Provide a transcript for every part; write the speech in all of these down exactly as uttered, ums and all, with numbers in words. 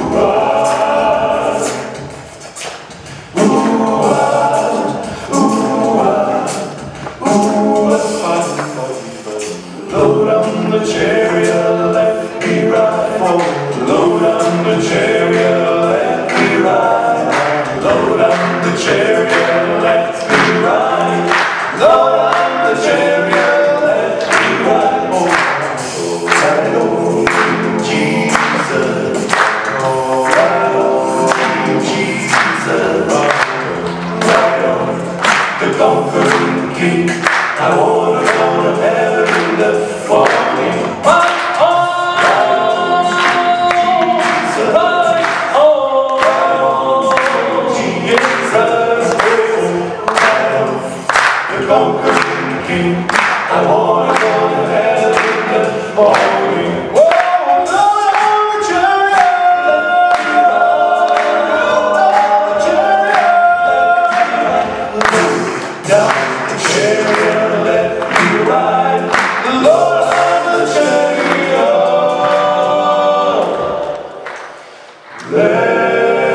Load on the chariot, let me ride. Load on the chariot, let me ride. Load on the chariot, let me ride. Load on the chariot, let me ride. Oh, ride on Jesus. Oh, ride on Jesus. Ride on the conquering King. I wanna go to heaven the morning. Ride on, Jesus. Ride on, ride on, Jesus. Ride on, the conquering King. I wanna go to heaven the morning. Whoa, Lord, on the chariot, let me ride. On the chariot, let me ride. Down the chariot, let me ride. Lord, on the chariot,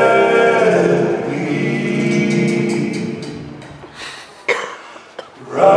let me ride.